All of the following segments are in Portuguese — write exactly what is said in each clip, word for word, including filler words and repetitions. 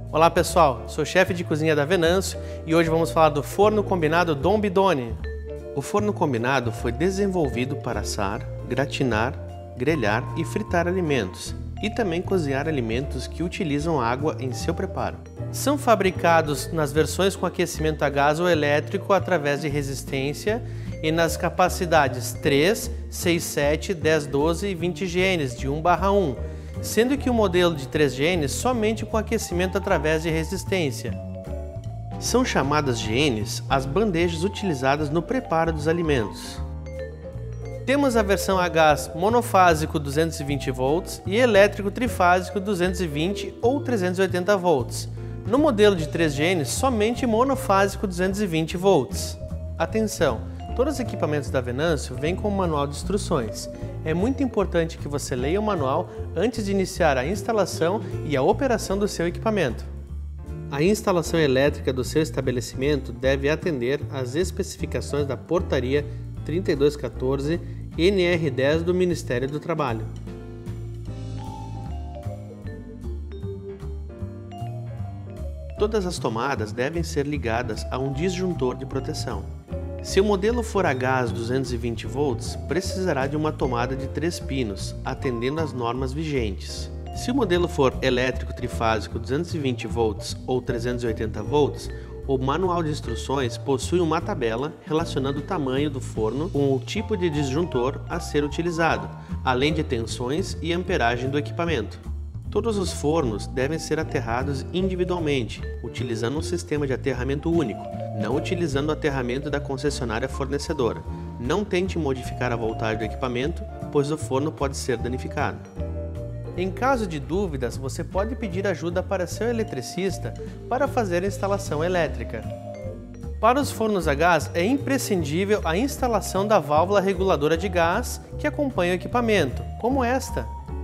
Olá pessoal, sou chefe de cozinha da Venâncio e hoje vamos falar do forno combinado Dom Bidoni. O forno combinado foi desenvolvido para assar, gratinar, grelhar e fritar alimentos e também cozinhar alimentos que utilizam água em seu preparo. São fabricados nas versões com aquecimento a gás ou elétrico através de resistência e nas capacidades três, seis, sete, dez, doze e vinte genes de um barra um, sendo que o modelo de três genes somente com aquecimento através de resistência. São chamadas genes as bandejas utilizadas no preparo dos alimentos. Temos a versão a gás monofásico duzentos e vinte volts e elétrico trifásico duzentos e vinte ou trezentos e oitenta volts. No modelo de três genes, somente monofásico duzentos e vinte volts. Atenção! Todos os equipamentos da Venâncio vêm com um manual de instruções. É muito importante que você leia o manual antes de iniciar a instalação e a operação do seu equipamento. A instalação elétrica do seu estabelecimento deve atender às especificações da Portaria trinta e dois quatorze N R dez do Ministério do Trabalho. Todas as tomadas devem ser ligadas a um disjuntor de proteção. Se o modelo for a gás duzentos e vinte volts, precisará de uma tomada de três pinos, atendendo às normas vigentes. Se o modelo for elétrico trifásico duzentos e vinte volts ou trezentos e oitenta volts, o manual de instruções possui uma tabela relacionando o tamanho do forno com o tipo de disjuntor a ser utilizado, além de tensões e amperagem do equipamento. Todos os fornos devem ser aterrados individualmente, utilizando um sistema de aterramento único, não utilizando o aterramento da concessionária fornecedora. Não tente modificar a voltagem do equipamento, pois o forno pode ser danificado. Em caso de dúvidas, você pode pedir ajuda para seu eletricista para fazer a instalação elétrica. Para os fornos a gás, é imprescindível a instalação da válvula reguladora de gás que acompanha o equipamento, como esta.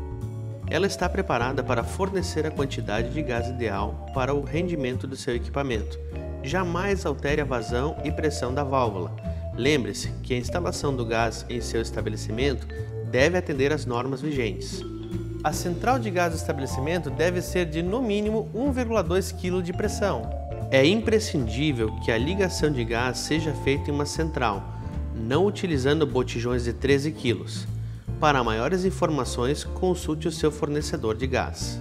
Ela está preparada para fornecer a quantidade de gás ideal para o rendimento do seu equipamento. Jamais altere a vazão e pressão da válvula. Lembre-se que a instalação do gás em seu estabelecimento deve atender às normas vigentes. A central de gás do estabelecimento deve ser de no mínimo um vírgula dois quilos de pressão. É imprescindível que a ligação de gás seja feita em uma central, não utilizando botijões de treze quilos. Para maiores informações, consulte o seu fornecedor de gás.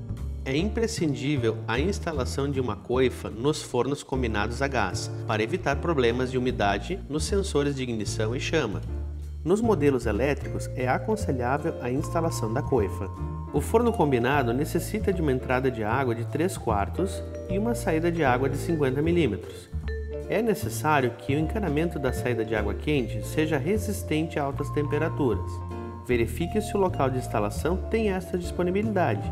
É imprescindível a instalação de uma coifa nos fornos combinados a gás, para evitar problemas de umidade nos sensores de ignição e chama. Nos modelos elétricos, é aconselhável a instalação da coifa. O forno combinado necessita de uma entrada de água de três quartos e uma saída de água de cinquenta milímetros. É necessário que o encanamento da saída de água quente seja resistente a altas temperaturas. Verifique se o local de instalação tem esta disponibilidade.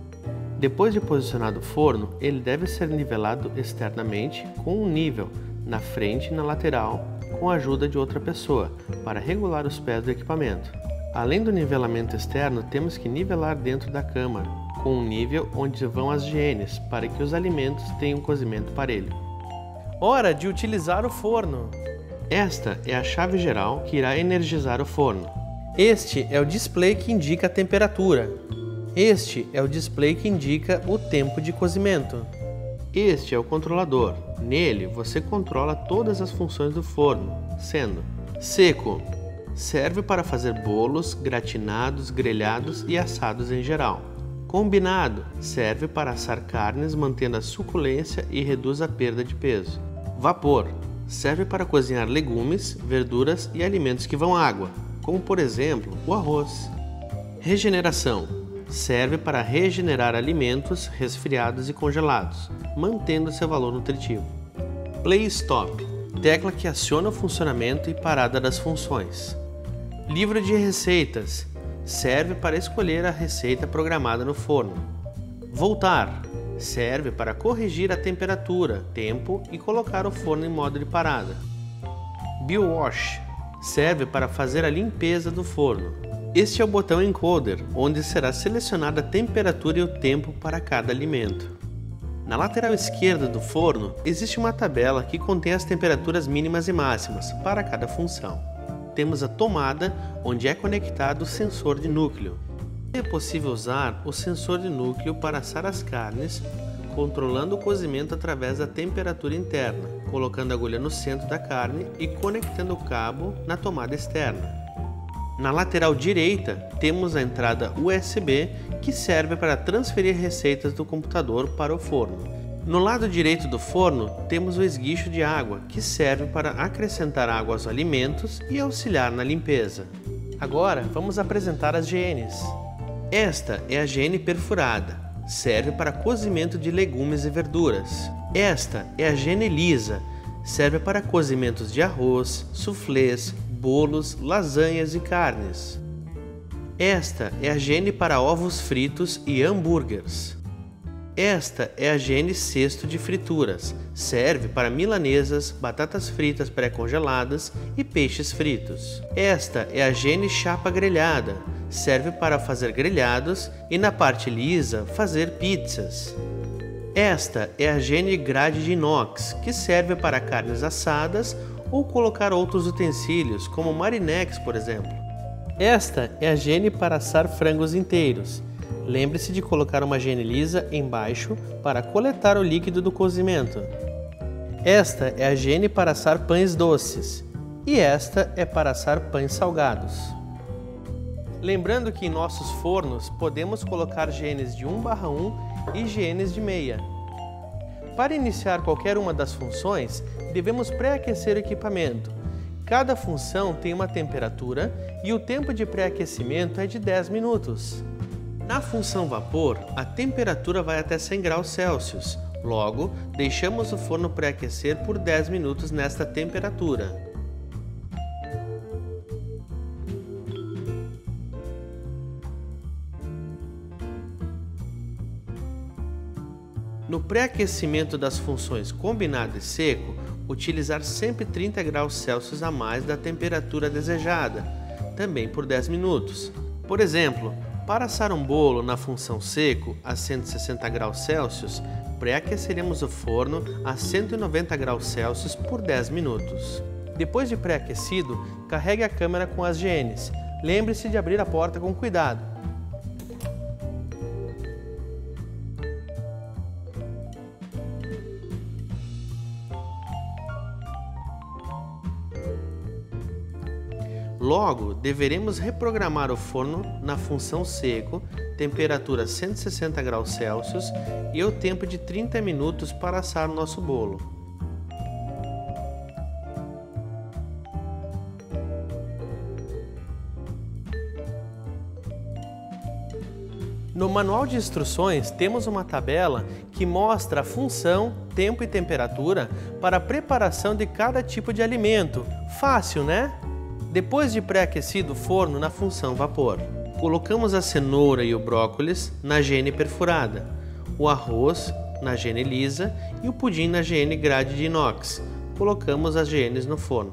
Depois de posicionado o forno, ele deve ser nivelado externamente com um nível na frente e na lateral com a ajuda de outra pessoa para regular os pés do equipamento. Além do nivelamento externo, temos que nivelar dentro da câmara com um nível onde vão as genes para que os alimentos tenham cozimento parelho. Hora de utilizar o forno! Esta é a chave geral que irá energizar o forno. Este é o display que indica a temperatura. Este é o display que indica o tempo de cozimento. Este é o controlador. Nele você controla todas as funções do forno, sendo seco, serve para fazer bolos, gratinados, grelhados e assados em geral. Combinado, serve para assar carnes mantendo a suculência e reduz a perda de peso. Vapor, serve para cozinhar legumes, verduras e alimentos que vão à água, como por exemplo o arroz. Regeneração, serve para regenerar alimentos resfriados e congelados, mantendo seu valor nutritivo. Play Stop, tecla que aciona o funcionamento e parada das funções. Livro de receitas, serve para escolher a receita programada no forno. Voltar, serve para corrigir a temperatura, tempo e colocar o forno em modo de parada. BioWash, serve para fazer a limpeza do forno. Este é o botão Encoder, onde será selecionada a temperatura e o tempo para cada alimento. Na lateral esquerda do forno, existe uma tabela que contém as temperaturas mínimas e máximas para cada função. Temos a tomada, onde é conectado o sensor de núcleo. É possível usar o sensor de núcleo para assar as carnes controlando o cozimento através da temperatura interna, colocando a agulha no centro da carne e conectando o cabo na tomada externa. Na lateral direita, temos a entrada U S B, que serve para transferir receitas do computador para o forno. No lado direito do forno, temos o esguicho de água, que serve para acrescentar água aos alimentos e auxiliar na limpeza. Agora, vamos apresentar as G Ns. Esta é a G N perfurada, serve para cozimento de legumes e verduras. Esta é a G N lisa, serve para cozimentos de arroz, suflês, bolos, lasanhas e carnes. Esta é a G N para ovos fritos e hambúrgueres. Esta é a G N cesto de frituras, serve para milanesas, batatas fritas pré-congeladas e peixes fritos. Esta é a G N chapa grelhada, serve para fazer grelhados e na parte lisa fazer pizzas. Esta é a G N grade de inox, que serve para carnes assadas ou colocar outros utensílios, como marinex, por exemplo. Esta é a G N para assar frangos inteiros. Lembre-se de colocar uma G N lisa embaixo para coletar o líquido do cozimento. Esta é a G N para assar pães doces e esta é para assar pães salgados. Lembrando que em nossos fornos podemos colocar G Ns de um barra um e G Ns de meia. Para iniciar qualquer uma das funções, devemos pré-aquecer o equipamento. Cada função tem uma temperatura e o tempo de pré-aquecimento é de dez minutos. Na função vapor, a temperatura vai até cem graus Celsius. Logo, deixamos o forno pré-aquecer por dez minutos nesta temperatura. No pré-aquecimento das funções combinado e seco, utilizar sempre trinta graus Celsius a mais da temperatura desejada, também por dez minutos. Por exemplo, para assar um bolo na função seco a cento e sessenta graus Celsius, pré-aqueceremos o forno a cento e noventa graus Celsius por dez minutos. Depois de pré-aquecido, carregue a câmera com as G Ns. Lembre-se de abrir a porta com cuidado. Logo, deveremos reprogramar o forno na função seco, temperatura cento e sessenta graus Celsius e o tempo de trinta minutos para assar nosso bolo. No manual de instruções temos uma tabela que mostra a função, tempo e temperatura para a preparação de cada tipo de alimento. Fácil, né? Depois de pré-aquecido o forno na função vapor, colocamos a cenoura e o brócolis na G N perfurada, o arroz na G N lisa e o pudim na G N grade de inox. Colocamos as G Ns no forno.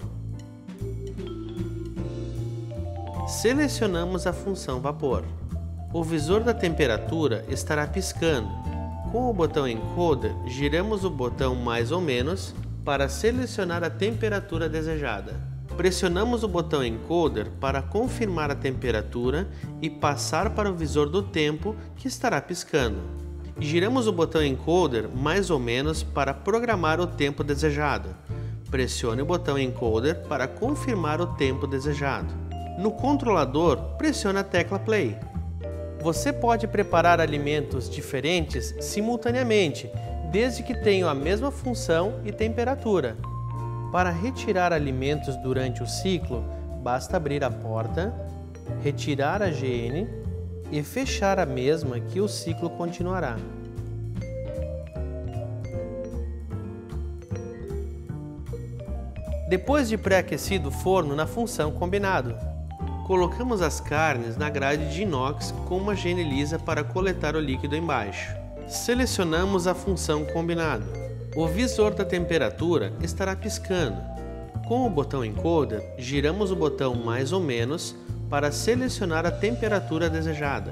Selecionamos a função vapor. O visor da temperatura estará piscando. Com o botão encoder, giramos o botão mais ou menos para selecionar a temperatura desejada. Pressionamos o botão encoder para confirmar a temperatura e passar para o visor do tempo, que estará piscando. Giramos o botão encoder mais ou menos para programar o tempo desejado. Pressione o botão encoder para confirmar o tempo desejado. No controlador, pressione a tecla play. Você pode preparar alimentos diferentes simultaneamente, desde que tenham a mesma função e temperatura. Para retirar alimentos durante o ciclo, basta abrir a porta, retirar a G N e fechar a mesma, que o ciclo continuará. Depois de pré-aquecido o forno na função combinado, colocamos as carnes na grade de inox com uma G N lisa para coletar o líquido embaixo. Selecionamos a função combinado. O visor da temperatura estará piscando. Com o botão encoder, giramos o botão mais ou menos para selecionar a temperatura desejada.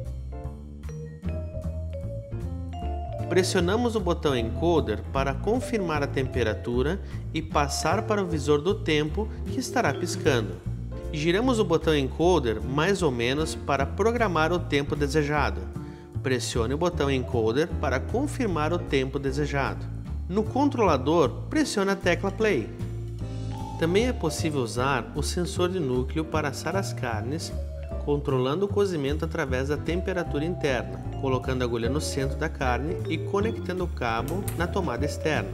Pressionamos o botão encoder para confirmar a temperatura e passar para o visor do tempo, que estará piscando. Giramos o botão encoder mais ou menos para programar o tempo desejado. Pressione o botão Encoder para confirmar o tempo desejado. No controlador, pressione a tecla Play. Também é possível usar o sensor de núcleo para assar as carnes, controlando o cozimento através da temperatura interna, colocando a agulha no centro da carne e conectando o cabo na tomada externa.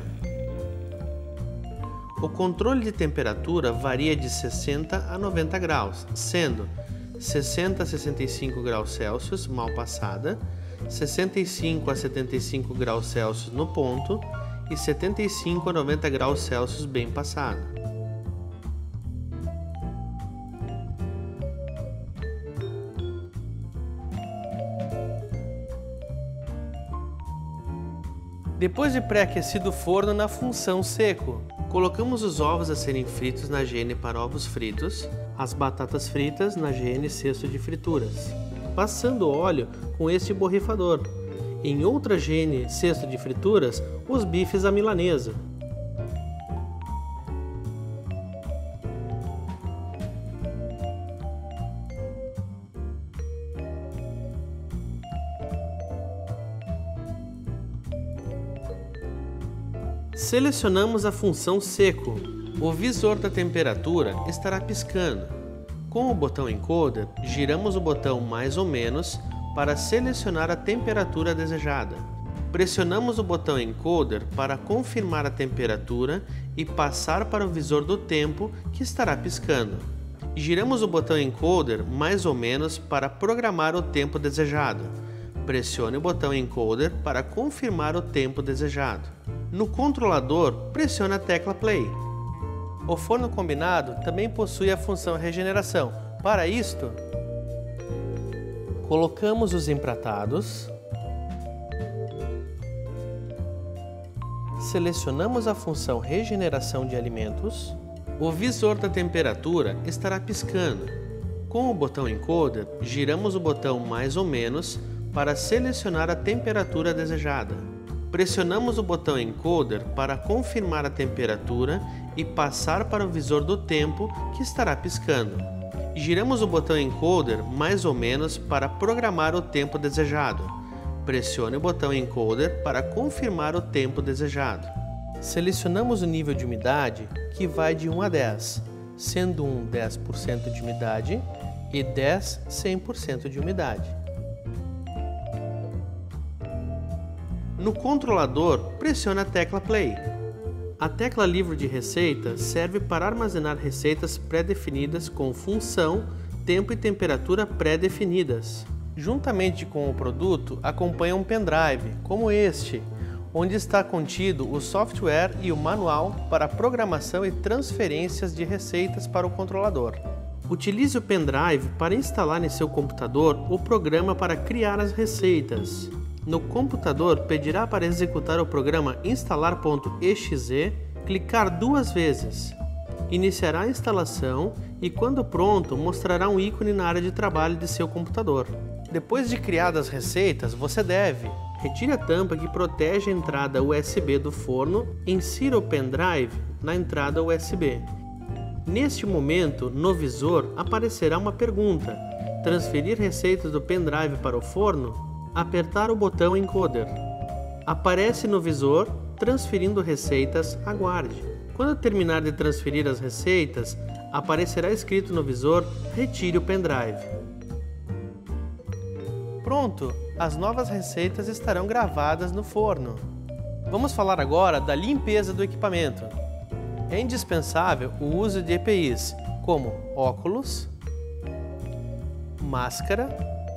O controle de temperatura varia de sessenta a noventa graus, sendo sessenta a sessenta e cinco graus Celsius mal passada, sessenta e cinco a setenta e cinco graus Celsius no ponto e setenta e cinco a noventa graus Celsius bem passada. Depois de pré-aquecido o forno na função seco, colocamos os ovos a serem fritos na G N para ovos fritos, as batatas fritas na G N cesto de frituras, passando óleo com este borrifador. Em outra G N cesto de frituras, os bifes à milanesa. Selecionamos a função seco. O visor da temperatura estará piscando. Com o botão Encoder, giramos o botão mais ou menos para selecionar a temperatura desejada. Pressionamos o botão Encoder para confirmar a temperatura e passar para o visor do tempo que estará piscando. Giramos o botão Encoder mais ou menos para programar o tempo desejado. Pressione o botão Encoder para confirmar o tempo desejado. No controlador, pressione a tecla Play. O forno combinado também possui a função regeneração. Para isto, colocamos os empratados, selecionamos a função regeneração de alimentos, o visor da temperatura estará piscando. Com o botão Encoder, giramos o botão mais ou menos para selecionar a temperatura desejada. Pressionamos o botão Encoder para confirmar a temperatura e passar para o visor do tempo que estará piscando. Giramos o botão Encoder mais ou menos para programar o tempo desejado. Pressione o botão Encoder para confirmar o tempo desejado. Selecionamos o nível de umidade, que vai de um a dez, sendo um dez por cento de umidade e dez cem por cento de umidade. No controlador, pressione a tecla Play. A tecla Livro de Receita serve para armazenar receitas pré-definidas com função, tempo e temperatura pré-definidas. Juntamente com o produto, acompanha um pendrive, como este, onde está contido o software e o manual para programação e transferências de receitas para o controlador. Utilize o pendrive para instalar em seu computador o programa para criar as receitas. No computador, pedirá para executar o programa instalar.exe, clicar duas vezes. Iniciará a instalação e, quando pronto, mostrará um ícone na área de trabalho de seu computador. Depois de criadas as receitas, você deve retire a tampa que protege a entrada U S B do forno e insira o pendrive na entrada U S B. Neste momento, no visor, aparecerá uma pergunta: transferir receitas do pendrive para o forno? Apertar o botão Encoder. Aparece no visor, transferindo receitas, aguarde. Quando terminar de transferir as receitas, aparecerá escrito no visor, retire o pendrive. Pronto! As novas receitas estarão gravadas no forno. Vamos falar agora da limpeza do equipamento. É indispensável o uso de E P Is, como óculos, máscara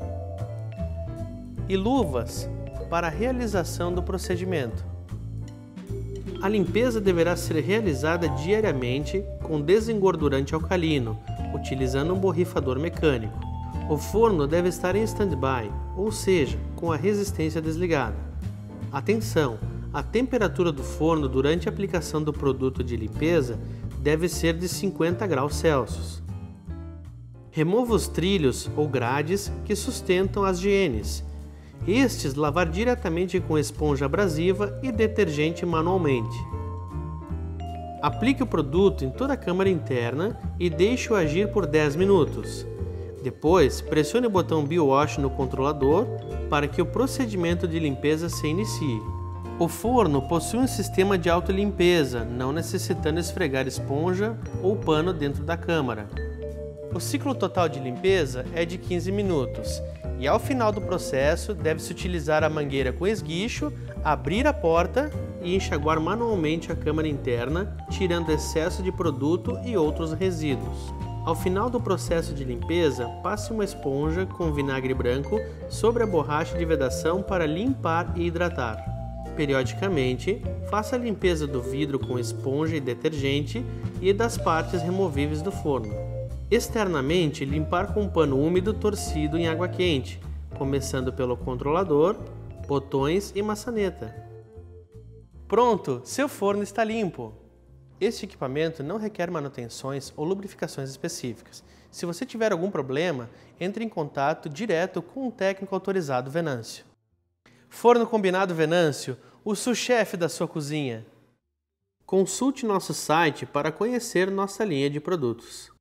e luvas para a realização do procedimento. A limpeza deverá ser realizada diariamente com desengordurante alcalino, utilizando um borrifador mecânico. O forno deve estar em stand-by, ou seja, com a resistência desligada. Atenção! A temperatura do forno durante a aplicação do produto de limpeza deve ser de cinquenta graus Celsius. Remova os trilhos ou grades que sustentam as G Ns. Estes lavar diretamente com esponja abrasiva e detergente manualmente. Aplique o produto em toda a câmara interna e deixe-o agir por dez minutos. Depois, pressione o botão BioWash no controlador para que o procedimento de limpeza se inicie. O forno possui um sistema de autolimpeza, não necessitando esfregar esponja ou pano dentro da câmara. O ciclo total de limpeza é de quinze minutos e ao final do processo deve-se utilizar a mangueira com esguicho, abrir a porta e enxaguar manualmente a câmara interna, tirando excesso de produto e outros resíduos. Ao final do processo de limpeza, passe uma esponja com vinagre branco sobre a borracha de vedação para limpar e hidratar. Periodicamente, faça a limpeza do vidro com esponja e detergente e das partes removíveis do forno. Externamente, limpar com um pano úmido torcido em água quente, começando pelo controlador, botões e maçaneta. Pronto, seu forno está limpo! Este equipamento não requer manutenções ou lubrificações específicas. Se você tiver algum problema, entre em contato direto com um técnico autorizado Venâncio. Forno Combinado Venâncio, o sous-chefe da sua cozinha. Consulte nosso site para conhecer nossa linha de produtos.